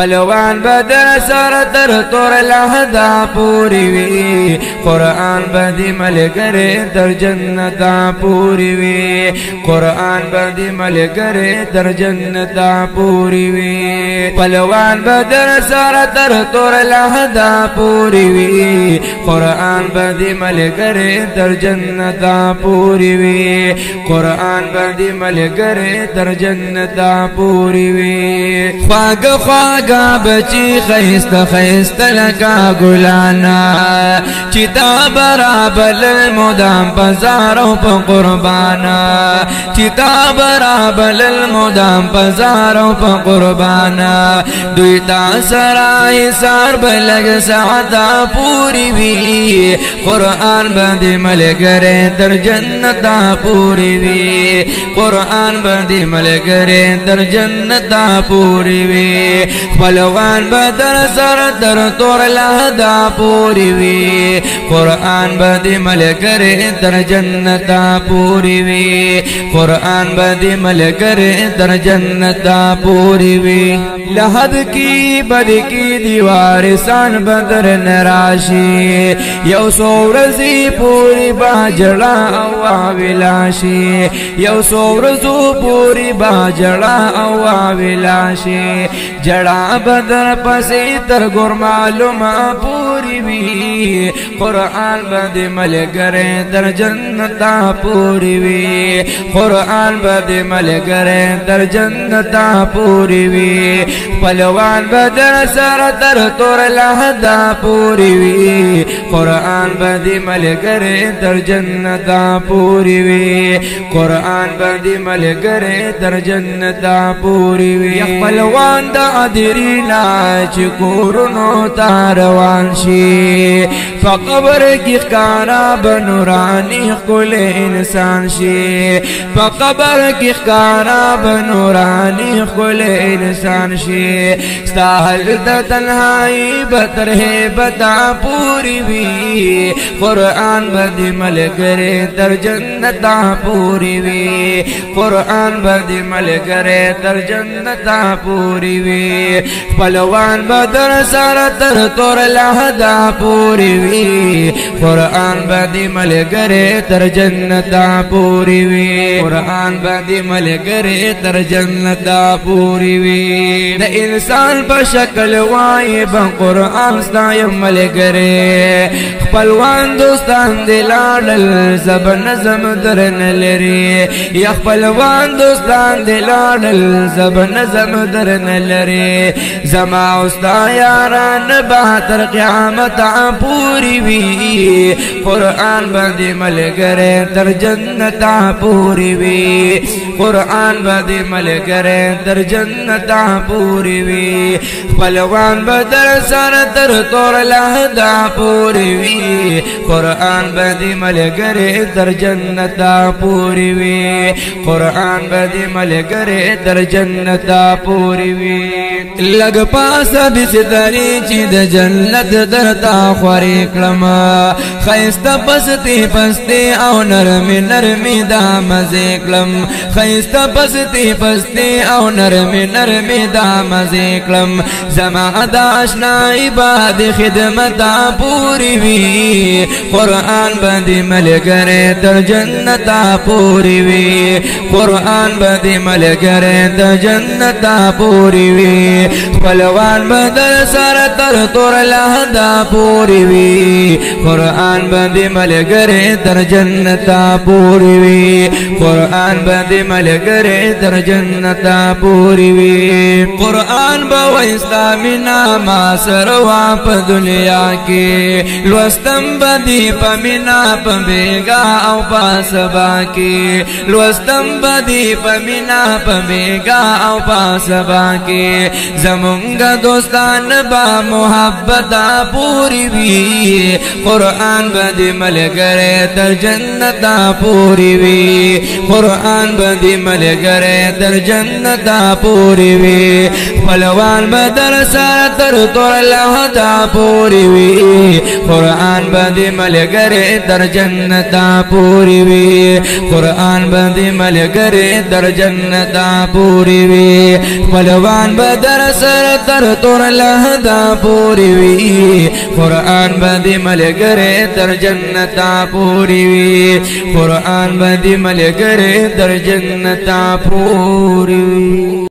پلوان بدر سر تر تور لحدا پوری وی قرآن بدی ملګری در جنتا پوری وی قرآن بدی ملګری در جنتا پوری وی پلوان بدر سر تر تور لحدا پوری وی قرآن بدی ملګری در جنتا پوری وی قرآن بدی ملګری در جنتا پوری وی خواگ خواگا بچی خیست خیست لکا گلانا چیتا برابل المدام پزارو پا قربانا چیتا برابل المدام پزارو پا قربانا دویتا سرائی سار بلگ سعدا پوری وی قرآن بدی ملګری در جنتا پوری وی قرآن بدی ملګری در جنتا پوری وی پلوان بدر سر در تور لحدا پوری وی قرآن بدی ملګری در جنتا پوری وی قرآن بدی ملګری در جنتا پوری وی لحد کی بد کی دیوار سان بدر نراشی یو سورزی پوری باجڑا او ویلاشی یو سورزو پوری باجڑا او ویلاشی جڑا بدر پسی تر گر معلوم پوری وی قرآن بدی ملګری در جنتا پوری وی قرآن بدی ملګری در جنتا پوری وی پلوان بدر سر تر تور لحدا پوری وی قرآن بدی ملګری در جنتا پوری وی قرآن بدی ملګری در جنتا پوری وی پلوان دا ادرینا چکورنو تاروان شی فقبر کی خکارا بنورانی خل انسان شی فقبر کی خکارا بنورانی خل انسان شی ستاہل دا تنہائی بتر ہے بتا پوری وی قرآن بدی ملګری در جنتا پوری وی قرآن بدی ملګری در جنتا پوری وی پلوان بدر سر تر تور لحدا پوری وی قرآن بدی ملګری در جنتا پوری وی قرآن بدی ملګری در جنتا پوری وی د انسان په شکل وای په قرآن ستای ملګری خپلوان دوستان دلال زب نظم درن لري یا خپلوان دوستان دلال زب نظم درن لري زما استا یاران بہتر قیامت پوری وی قرآن بدی ملګری در جنتا پوری وی قرآن بدی ملګری در جنتا پوری وی پلوان بدر سر تر تور لحدا پوری وی قرآن بدی ملګری در جنتا پوری وی قرآن بدی ملګری در جنتا پوری وی لگ پاس بستری چی د جنت درتا خوری کلم خیستا پستی پستی او نرمی نرمی دا مزی کلم خیستا پستی پستی او نرمی نرمی دا مزی کلم زما دا اشنائی باد خدمتا پوری وی قرآن بدی ملګری در جنتا پوری وی قرآن بدی ملګری در جنتا پوری وی پلوان بدر سر تر تور لحدا پوری وی قرآن بدی ملګری در جنتا پوری وی قرآن بدی ملګری در جنتا پوری وی قرآن با اسلامی ناما سروا په دنیا کې لوستم بدی پمینا پمیگا او پاسبا کې لوستم بدی پمینا پمیگا او پاسبا کې زمونگا دوستان با محبت پوری وی قرآن بدی ملګری در جنتا پوری وی قرآن بدی ملګری در جنتا پوری وی پلوان بدر سر تر تور لحدا پوری وی قرآن بدی ملګری در جنتا پوری وی قرآن بدی ملګری در جنتا پوری وی پلوان بدر سر تر تور لہدا پوری وی قرآن بدی ملگرے در جنتا پوری وی قرآن بدی ملگرے در جنتا پوری وی